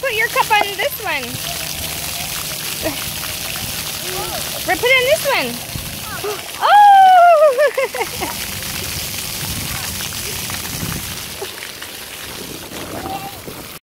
put your cup on this one. Put it in this one. Oh!